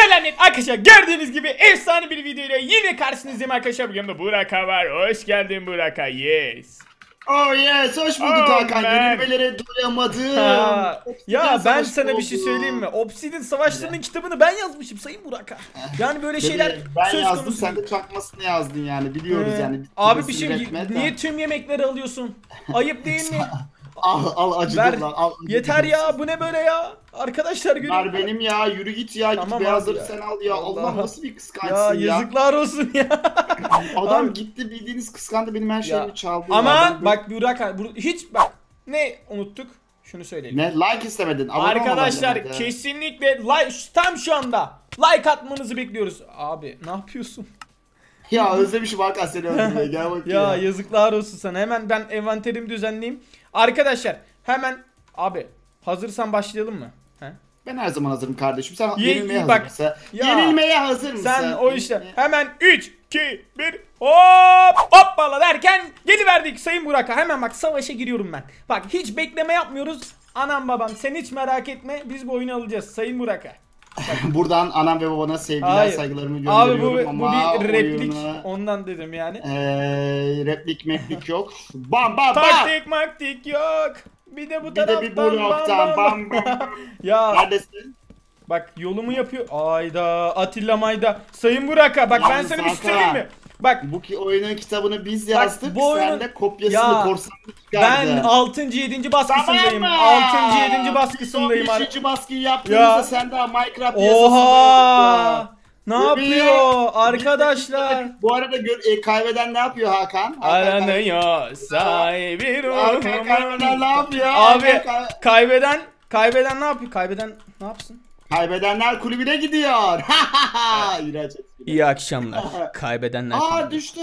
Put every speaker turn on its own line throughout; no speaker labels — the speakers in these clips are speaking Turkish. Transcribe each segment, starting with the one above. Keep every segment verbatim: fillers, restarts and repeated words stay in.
Selamlar arkadaşlar, gördüğünüz gibi efsane bir videoyla yine karşınızdayım arkadaşlar. Bugün de Burak'a var. Hoş geldin Burak'a. Yes.
Oh yes, hoş bulduk
Oh,
Hakan. Yenilmelere doyamadım.
Ha. Ya ben
savaşı
sana bir şey
oldu.
söyleyeyim mi? Obsidian Savaşları'nın kitabını ben yazmışım Sayın Burak'a. Yani böyle şeyler
Dedi, ben
söz
yazdım,
konusu
sen
değil.
de çakmasını yazdın yani, biliyoruz
Ee,
yani.
Abi bir şey
Üretme de.
niye tüm yemekleri alıyorsun? Ayıp değil mi?
Al al acıdım
Ver.
lan, al. acıdım.
Yeter ya, bu ne böyle ya? Arkadaşlar görün.
Ver benim ya, yürü git ya,
Tamam
git
abi
beyazları
ya.
sen al ya.
Allah.
Allah nasıl bir
Ya
kıskançsın ya.
yazıklar olsun ya.
Adam
Abi.
gitti, bildiğiniz kıskandı, benim her şeyimi
Ya.
çaldı.
Ama
ya. Ben-
bak Burak bu- hiç bak ne unuttuk? Şunu söyleyelim.
Ne like istemedin? Abone
Arkadaşlar
olmadın ya.
kesinlikle like tam şu anda like atmanızı bekliyoruz. Abi ne yapıyorsun?
Ya özlemişim Hakan seni öldürmeye, gel bak
Ya
ya.
yazıklar olsun sana. Hemen ben envanterimi düzenleyeyim. Arkadaşlar hemen abi hazırsan başlayalım mı? He?
Ben her zaman hazırım kardeşim. Sen
Ye-
yenilmeye hazır
bak,
mısın?
ya,
Yenilmeye hazır mısın?
Sen o işte
Yenilmeye-
hemen üç iki bir hop hoppala derken geliverdik Sayın Burak'a. Hemen bak savaşa giriyorum ben. Bak hiç bekleme yapmıyoruz. Anam babam sen hiç merak etme, biz bu oyunu alacağız Sayın Burak'a.
Buradan anam ve babana sevgiler,
Hayır.
saygılarımı
Abi bu,
gönderiyorum
bu
ama
bir replik,
oyunu-
ondan dedim yani.
Eee replik meplik yok. Bam bam bam.
Taktik maktik yok. Bir de bu
Bir de
taraftan
bir bloktan bam bam bam.
Ya
Neredesin?
bak yolumu yapıyor. Ayda Atilla Mayda. Sayın Burak'a bak ben
Yalnız
sana bir şey
Hakan,
söyleyeyim mi? Bak
Bu ki oyunun kitabını biz
Bak,
yazdık.
bu oyunun-
Sen de kopyasını,
Ya,
korsanını
ben
çıkardın.
altıncı yedinci baskısındayım.
Tamam mı?
altıncı yedinci baskısındayım.
Biz
ar-
on beşinci baskıyı yaptığımızda
Ya.
sen daha Minecraft piyasasında
Oha!
yoktun.
Ne
Bebeğim.
yapıyor arkadaşlar?
Bu arada gör, e, kaybeden ne yapıyor Hakan? Hakan
Aranıyor sahibi
Hakan kaybeden ne
ruhum.
yapıyor?
Abi
Hakan kay-
kaybeden kaybeden ne yapıyor? Kaybeden ne yapsın?
Kaybedenler kulübüne gidiyor. İğrenç espri.
İyi akşamlar. Kaybedenler.
Aa düştü.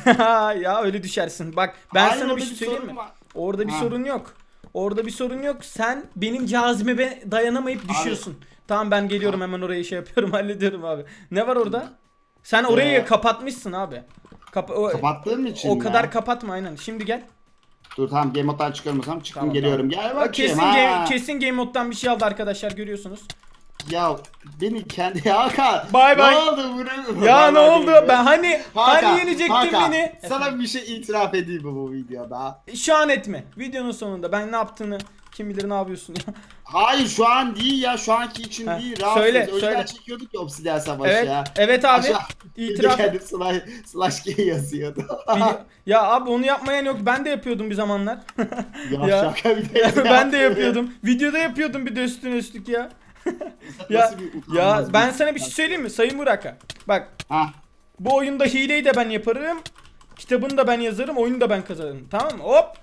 Ya öyle düşersin. Bak ben
Hayır,
sana
orada
bir şey
bir
söyleyeyim
sorun
mi?
var.
Orada bir
Ha.
sorun yok. Orada bir sorun yok. Sen benim cazibeme dayanamayıp düşüyorsun. Tamam ben geliyorum hemen oraya şey yapıyorum hallediyorum abi. Ne var orada? Sen orayı
Ee,
kapatmışsın abi. Kapa o,
Kapattığım için
o
mi?
kadar kapatma aynen. Şimdi gel.
Dur tamam, game moddan çıkıyorum o zaman. Çıktım,
Tamam,
geliyorum. Gel
Bak,
bakayım.
kesin
ha.
game, kesin game moddan bir şey aldı arkadaşlar, görüyorsunuz.
Ya beni kendi Hakan.
Bay bay.
Ne oldu bunu?
Ya
Bay
ne
bay
oldu?
değil mi?
Ben hani
Hakan,
hani yenecektin
Hakan,
beni.
sana bir şey itiraf edeyim mi bu videoda?
Şu an etme. Videonun sonunda ben ne yaptığını kim bilir ne yapıyorsun ya.
Hayır şu an değil ya, şu anki için
Ha,
değil. Rahatsız.
söyle,
Önceden
söyle.
çekiyorduk ya Obsidian Savaşı
Evet.
ya.
Evet abi.
Aşağı-
İtiraf et.
Kendi slash, slash G yazıyordu.
Bili- Ya abi onu yapmayan yok. Ben de yapıyordum bir zamanlar.
ya,
Ya.
şaka bir de.
Ya ben de
yaptın.
yapıyordum. Videoda yapıyordum bir de üstüne üstlük ya. ya
Nasıl bir
ya
utanmaz
ben
bir-
sana bir şey söyleyeyim mi Sayın Burak'a? Bak
Ha.
bu oyunda hileyi de ben yaparım. Kitabını da ben yazarım, oyunu da ben kazanırım. Tamam mı? Hop.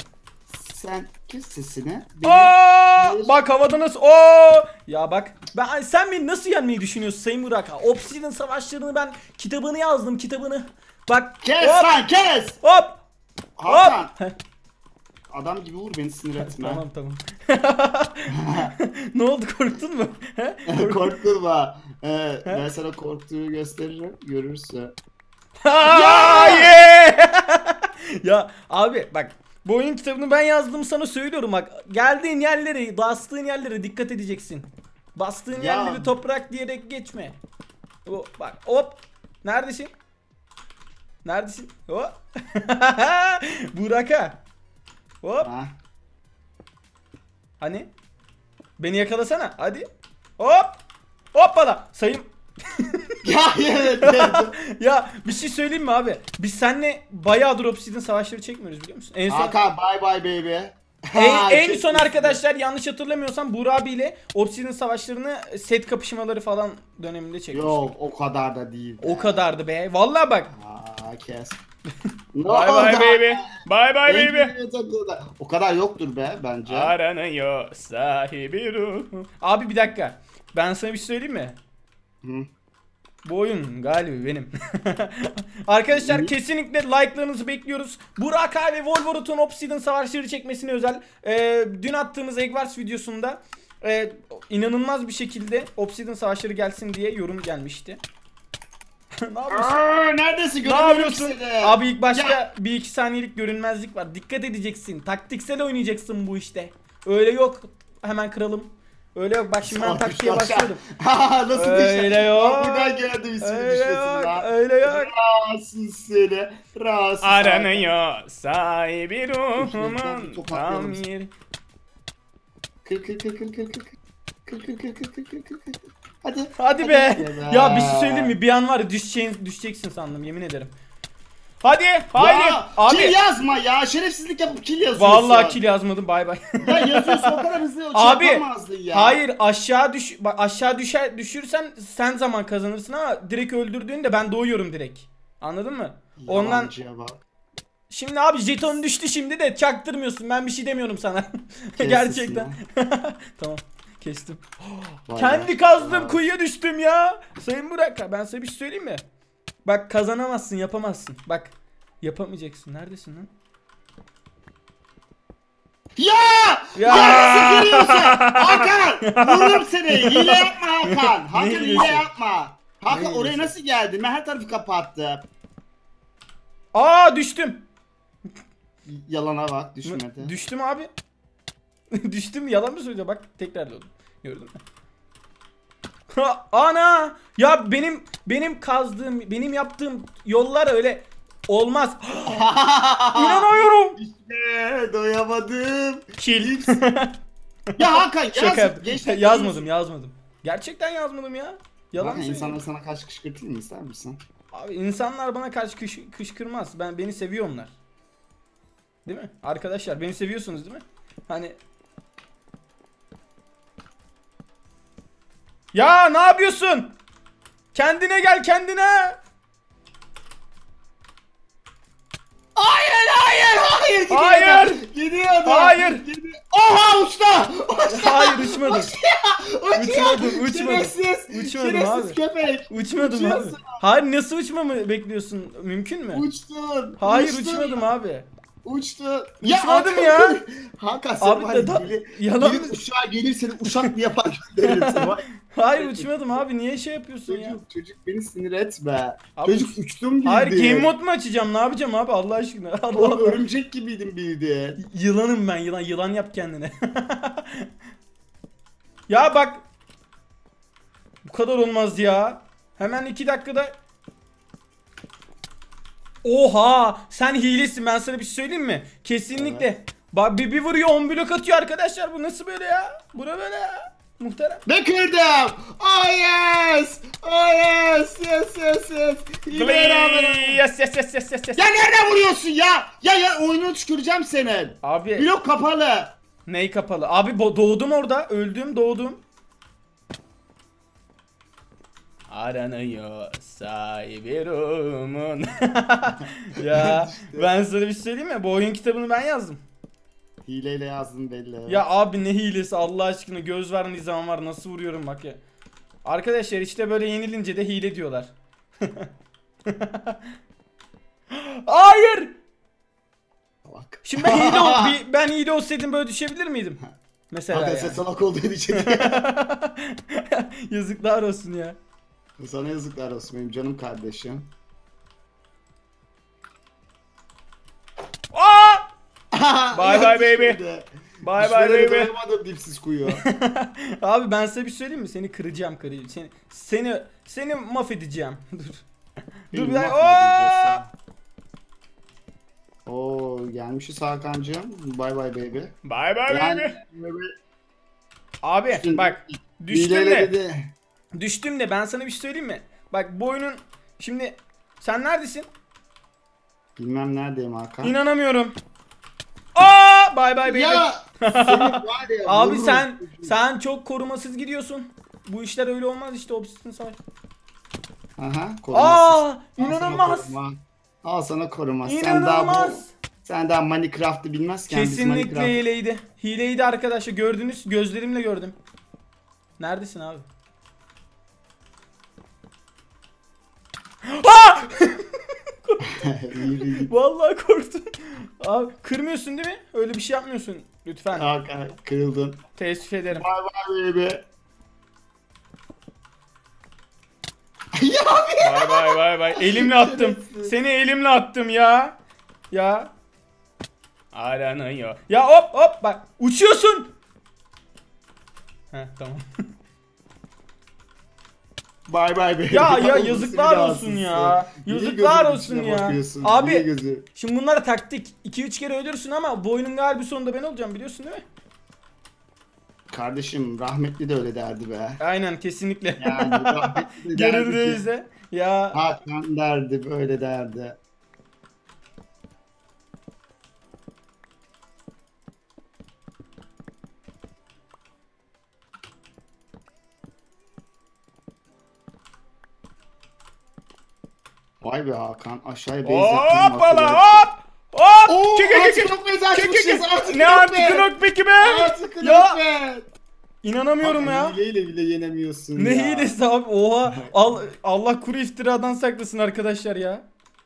Sen kes sesini. Beni-
Aa! Bak havada nasıl? Oo! Ya bak ben sen beni nasıl yenmeyi düşünüyorsun Sayın Burak'a? Obsidian Savaşları'nı ben kitabını yazdım, kitabını. Bak.
Kes
hop,
lan kes.
hop.
Hakan.
Hop. Heh.
Adam gibi vur, beni sinir etme.
Tamam tamam. Ne oldu, korktun mu? He?
Korkma. Ee, ben sana korktuğunu gösteririm. Görürsün.
Aa, yeah! Ya abi bak bu oyun kitabını ben yazdım, sana söylüyorum bak. Geldiğin yerlere, bastığın yerlere dikkat edeceksin. Bastığın
Ya.
yerleri toprak diyerek geçme. O, bak hop. Neredesin? Neredesin? Hop. Burak'a. Hop.
Ha.
Hani? Beni yakalasana. Hadi. Hop. Hoppala. Sayın.
Ya evet. evet.
Ya bir şey söyleyeyim mi abi? Biz seninle bayağıdır Obsidian Savaşları çekmiyoruz, biliyor musun? En son
Hakan bye bye baby.
en,
Ha,
en
çek-
son arkadaşlar yanlış hatırlamıyorsam Buğra abiyle Obsidian Savaşlarını set kapışmaları falan döneminde çekmiştik.
Yok o kadar da değil.
O kadardı be. Vallahi bak.
Aa kes.
Bye bye baby. Bye bye baby.
O kadar yoktur be bence.
Aranıyor sahibi ruhu. Abi bir dakika. Ben sana bir şey söyleyeyim mi?
Hı.
Bu oyun galibi benim. Arkadaşlar
Hı.
kesinlikle like'larınızı bekliyoruz. Burak abi ve Wolverot'un Obsidian Savaşları çekmesine özel. Ee, dün attığımız Eggwars videosunda e, inanılmaz bir şekilde Obsidian Savaşları gelsin diye yorum gelmişti. Ne yapıyorsun?
Aa, neredesin?
Ne
Göremiyorum
yapıyorsun?
seni.
Abi ilk başta
Ya.
bir iki saniyelik görünmezlik var. Dikkat edeceksin. Taktiksel oynayacaksın bu işte. Öyle yok. Hemen kıralım. Öyle yok. Bak şimdi ben
Salak
taktiğe
düştü aşağı.
başlıyorum.
Ha, nasıl
Öyle
düştü?
yok.
Bak buradan geldim ismi
Öyle
düşmesin
yok.
lan.
Öyle yok.
Rahatsız seni. Rahatsız.
Aranıyor sahibi ruhumun
Top
tam
atlayalım.
yeri.
Kır kır kır kır kır kır. Kır kır kır kır kır kır kır kır. Hadi.
Hadi be. Ya bir şey söyleyeyim mi? Bir an var ya düşeceğin, düşeceksin sandım yemin ederim. Hadi, haydi.
Ya,
Abi.
kill yazma ya. Şerefsizlik yapıp kill yazıyorsun.
Vallahi kill yazmadım. Bay bay.
Ya yazıyorsun o kadar hızlı
Abi,
yapamazdın ya.
hayır aşağı düş bak aşağı düşer düşürsen sen zaman kazanırsın ama direkt öldürdüğünde ben doğuyorum direkt. Anladın mı? Ondan
Yalancıya bak.
şimdi abi jeton düştü şimdi de çaktırmıyorsun. Ben bir şey demiyorum sana.
Kes
Gerçekten. Tamam. Kestim.
Vay
Kendi
be.
kazdım
Vay.
kuyuya düştüm ya. Sayın Burak ben sana bir şey söyleyeyim mi? Bak kazanamazsın yapamazsın. Bak yapamayacaksın. Neredesin lan?
Ya!
Ya!
Ya nasıl giriyorsun? Hakan! Vururum seni. Hile yapma Hakan. Hakan
hilesi?
hile yapma. Hakan
Ne
oraya
hilesi?
nasıl geldin? Ben her tarafı kapattım.
Aa düştüm.
Yalana bak düşmedi.
Düştüm abi. Düştüm yalan mı söylüyor bak tekrarladım. Gördün mü? Ha, ana! Ya benim benim kazdığım, benim yaptığım yollar öyle olmaz. İnanamıyorum.
İşte doyamadım.
Kill.
Ya Hakan yaz.
Şaka yaptım.
Geçti.
Yazmadım, yazmadım. Gerçekten yazmadım ya. Yalan
Hakan
mı
insanlar
söylüyorum?
sana karşı kışkırtayım mı ister misin?
Abi insanlar bana karşı kış, kışkırmaz. Ben beni seviyor onlar. Değil mi? Arkadaşlar beni seviyorsunuz değil mi? Hani ya ne yapıyorsun? Kendine gel kendine.
Hayır hayır hayır gidiyordu.
Hayır.
Gidiyordu.
Hayır.
Gidiyordu. Oha uçtu. Uçtu.
Hayır uçmadım.
Uçuyor.
Uçmadım, uçmadım.
Şerefsiz.
Uçmadım
Şerefsiz
abi.
köpek.
Uçmadım abi.
Uçuyorsun.
Hayır nasıl uçmamı bekliyorsun? Mümkün mü?
Uçtun.
Hayır
uçtun.
uçmadım abi.
Uçtu.
Uçmadım
Hakan-
ya.
Hakan sen
Abi
var
da-
ya
da-
biri,
yalan
biri
mı?
uçağa gelir seni uçak mı yapar gönderirim seni. Vay.
Hayır uçmadım abi. Niye şey yapıyorsun ya?
Çocuk, çocuk beni sinir etme.
Abi-
Çocuk uçtum bildi.
Hayır game mod mu açacağım? Ne yapacağım abi Allah aşkına? Allah
Oğlum
Allah.
örümcek gibiydin bildi.
Yılanım ben yılan. Yılan yap kendine. Ya bak. Bu kadar olmaz ya. Hemen iki dakikada. Oha! Sen hilesin. Ben sana bir şey söyleyeyim mi? Kesinlikle. Bak bir, bir vuruyor on blok atıyor arkadaşlar. Bu nasıl böyle ya? Bu ne böyle ya? Muhterem.
Ne kırdım? Oh yes! Oh yes! Yes yes yes! Hileye rağmen-
Yes yes yes yes yes yes.
Ya nereden vuruyorsun ya? Ya ya oyunu tüküreceğim senin.
Abi
Blok kapalı.
ney kapalı? Abi bo- doğdum orada. Öldüm doğdum. Aranıyor sahibi ruhumun. Ya ben sana bir şey söyleyeyim mi? Bu oyun kitabını ben yazdım.
Hileyle yazdın belli.
Ya abi ne hilesi Allah aşkına göz var nizam var nasıl vuruyorum bak ya. Arkadaşlar işte böyle yenilince de hile diyorlar. Hayır.
Bak.
Şimdi ben hile, ol- bir- ben hile olsaydım böyle düşebilir miydim? Mesela
Hakan
yani.
sen salak olduğun için.
Yazıklar olsun ya.
Sana yazıklar olsun benim canım kardeşim.
Aa! Bye
Ya
bye baby.
düşmedi.
Bye
Düşmeden
bye baby.
doyamadım dipsiz kuyu.
Abi ben size bir şey söyleyeyim mi? Seni kıracağım kıracağım. Seni seni seni mahvedeceğim. Dur. Dur bir
Beni
dakika.
mahvedeceksin. Oo gelmişiz Hakan'cığım. Bye bye baby.
Bye bye
Yani,
baby. Abi
Şimdi-
bak düştüm
hileyle
de
dedi.
düştüm de ben sana bir şey söyleyeyim mi? Bak bu oyunun şimdi sen neredesin?
Bilmem neredeyim Hakan.
İnanamıyorum. Aa bye bye baby.
Ya senin var ya.
Abi
vururum.
sen sen çok korumasız gidiyorsun. Bu işler öyle olmaz işte Obsidian Savaş.
Aha, korumasız.
Aa
Al sana
inanılmaz.
koruma. Al sana koruma. Sen daha bu
İnanılmaz.
sen daha Minecraft'ı bilmezken biz
Kesinlikle
Minecraft.
hileydi. Hileydi arkadaşlar gördünüz gözlerimle gördüm. Neredesin abi? Aa!
Yürü git.
Vallahi korktum. Abi kırmıyorsun değil mi? Öyle bir şey yapmıyorsun lütfen.
Hakan kırıldın.
Teessüf ederim.
Bye bye baby. Ya abi.
Bay bay bay bay. Elimle attım.
Şerefsiz.
Seni elimle attım ya. Ya. Aranıyor. Ya hop hop bak uçuyorsun. Heh tamam.
Bay bay be.
Ya ya
Oğlum,
yazıklar
nasıl
olsun
bir
ya.
rahatsızsın? Niye
Yazıklar
gözümün
olsun
içine
ya.
bakıyorsun? Niye
Abi
gözü?
şimdi bunlar taktik. iki üç kere ölürsün ama bu oyunun galibi sonunda ben olacağım biliyorsun değil mi?
Kardeşim rahmetli de öyle derdi be.
Aynen kesinlikle.
Yani rahmetli de derdi ki.
Görüldüğünüzde. Ya
Hakan derdi böyle derdi. Vay be Hakan aşağıya base yaptım.
hoppala hop. Hop.
Oo,
Çık çık
artık
çık.
knok base
Çık çık
açmışız,
çık.
artık
Ne
knok
artık
base.
knok peki be?
Artık knok
Ya
base.
inanamıyorum ya.
Hakan hileyle bile yenemiyorsun
Ne
ya.
hilesi abi? Oha. Al, Allah kuru iftiradan saklasın arkadaşlar ya.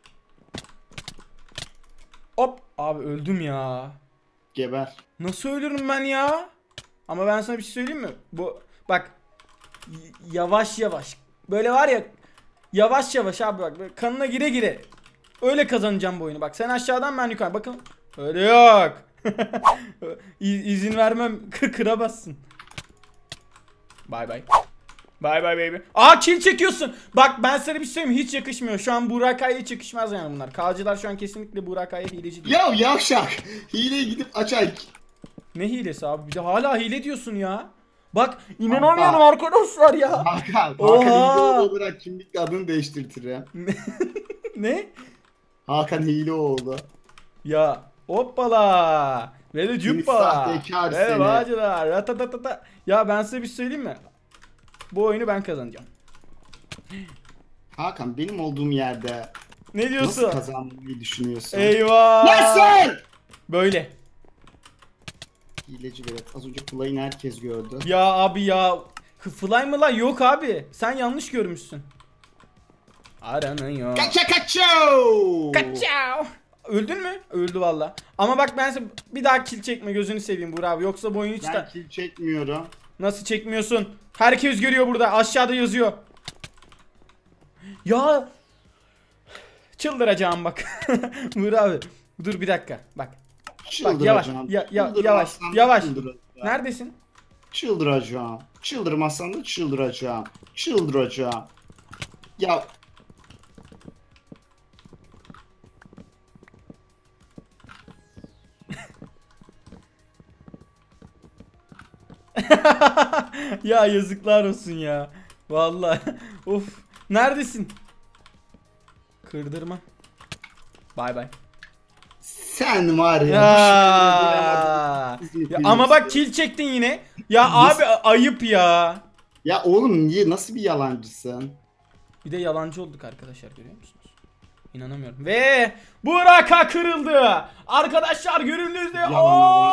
Hop. Abi öldüm ya.
Geber.
Nasıl ölürüm ben ya? Ama ben sana bir şey söyleyeyim mi? Bu bak y- yavaş yavaş. Böyle var ya yavaş yavaş abi bak böyle kanına gire gire. Öyle kazanacağım bu oyunu. Bak sen aşağıdan ben yukarı. Bakın. Öyle yok. İ- İzin vermem. Kır kıramazsın. Bay bay. Bay bay baby. Aa kill çekiyorsun. Bak ben sana bir şey söyleyeyim hiç yakışmıyor. Şu an Burak Ay'a hiç yakışmaz yani bunlar. Kağcılar şu an kesinlikle Burak Ay'a hileci değil.
Ya yavşak. Hileye gidip açay.
Ne hilesi abi? Bir de hala hile diyorsun ya. Bak inanamıyorum arkadaşlar ya.
Hakan. Hakan
Oha.
hile olarak kimlikle adını değiştirtirim.
Ne?
Hakan hile oldu.
Ya hoppala. Ve de cuppala.
sahtekar
Ve
seni.
bacılar. Ratatatata. Ya ben size bir şey söyleyeyim mi? Bu oyunu ben kazanacağım.
Hakan benim olduğum yerde
Ne
nasıl
diyorsun?
kazanmayı düşünüyorsun?
Eyvah.
Nasıl?
Böyle.
Hileci evet. Az önce Fly'ını herkes gördü.
Ya abi ya. Fly mı lan? Yok abi. Sen yanlış görmüşsün. Aranıyor.
Kaça kaço.
Kaçao. Öldün mü? Öldü valla. Ama bak ben size bir daha kill çekme gözünü seveyim Burak abi. Yoksa bu oyun hiç
Ben
de...
kill çekmiyorum.
Nasıl çekmiyorsun? Herkes görüyor burada. Aşağıda yazıyor. Ya. Çıldıracağım bak. Burak abi. Dur bir dakika. Bak. Bak yavaş.
Çıldıracağım.
Ya, ya, yavaş.
Çıldırmazsam da
Yavaş.
çıldıracağım.
Neredesin?
Çıldıracağım. Çıldırmazsam da çıldıracağım. Çıldıracağım. Ya
Ya yazıklar olsun ya. Vallahi. Of. Neredesin? Kırdırma. Bay bay.
sen var ya.
Ya.
düşünmeyi
Ya
bilemezsin.
ama bak kill çektin yine. Ya abi ayıp ya.
Ya oğlum niye nasıl bir yalancısın?
Bir de yalancı olduk arkadaşlar görüyor musunuz? İnanamıyorum. Ve Burak'a kırıldı. Arkadaşlar göründüğünüzde
Yalan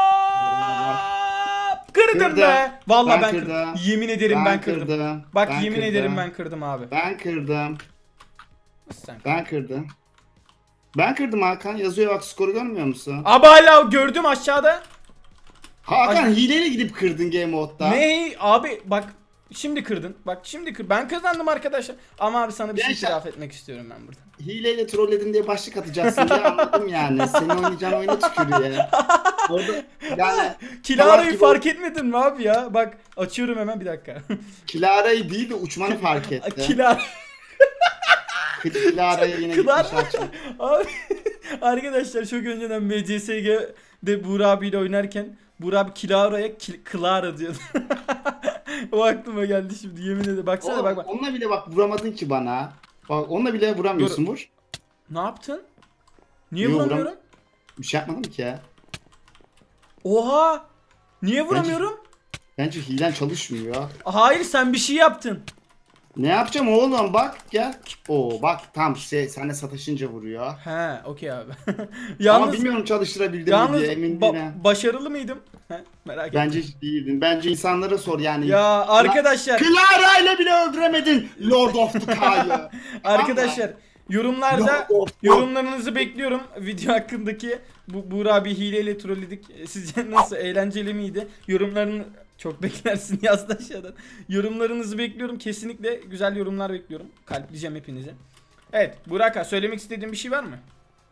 kırdım
Kırdı.
be. Vallahi ben,
Ben
kırdım.
kırdım.
Yemin ederim ben,
Ben
kırdım.
kırdım.
Bak
Ben
yemin
kırdım.
ederim ben kırdım abi.
Ben kırdım.
Nasıl sen?
Ben kırdım. Ben kırdım Hakan. Yazıyor bak skoru görmüyor musun?
Abi hala gördüm aşağıda.
Hakan
Ay-
hileyle gidip kırdın game mode'da.
Ne abi bak şimdi kırdın. Bak şimdi kır. Ben kazandım arkadaşlar. Ama abi sana bir şey
Gençler-
itiraf etmek istiyorum ben burada.
Hileyle trolledin diye başlık atacaksın diye anladım yani. Senin oynayacağın oyuna tükürüyor. Orada yani
Kilara'yı
gibi-
fark etmedin mi abi ya? Bak açıyorum hemen bir dakika.
Kilara'yı değil de uçmanı fark etti.
Kilara.
Kilara'ya yine
Kılar.
gitmiş açma.
Abi arkadaşlar çok önceden M C S G'de Buğra abiyle oynarken Buğra abi Kilara'ya Kil Clara diyordu. O aklıma geldi şimdi yemin ederim. Baksana
Oğlum,
bak bak.
onunla bile bak vuramadın ki bana. Bak onunla bile vuramıyorsun vur.
Ne yaptın? Niye
Yo, vuram-
vuramıyorum?
Bir şey yapmadım ki ya.
Oha! Niye vuramıyorum?
Bence hilen çalışmıyor.
Hayır sen bir şey yaptın.
Ne yapacağım oğlum bak gel. Oo bak tam şey senle sataşınca vuruyor.
He, okey abi.
Ama
yalnız
bilmiyorum çalıştırabildim mi
yalnız
diye emin
ba-
değilim.
başarılı mıydım? He, merak ettim.
Bence hiç değildin. Bence insanlara sor yani.
Ya arkadaşlar,
Clara ile bile öldüremedin Lord of the Kay'ı.
arkadaşlar yorumlarda
Yok, yok, yok.
yorumlarınızı bekliyorum video hakkındaki. Bu Buğra abi hileyle trolledik. Sizce nasıl, eğlenceli miydi? Yorumlarını çok beklersin yazdı aşağıdan. Yorumlarınızı bekliyorum. Kesinlikle güzel yorumlar bekliyorum. Kalpleyeceğim hepinize. Evet Burak abi, söylemek istediğin bir şey var mı?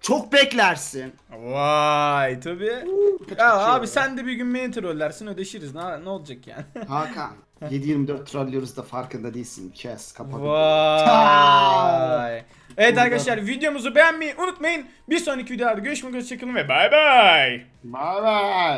Çok beklersin.
Vay tabii.
Kaç
Ya
kaçıyor
abi
ya?
sen de bir gün beni trollersin, ödeşiriz. Ne, ne olacak yani?
Hakan yedi yirmi dört trollüyoruz da farkında değilsin. Kes kapat.
Vay. Evet
Burada-
arkadaşlar, videomuzu beğenmeyi unutmayın. Bir sonraki videoda görüşmek üzere, hoşçakalın ve bay bay.
Bye bye.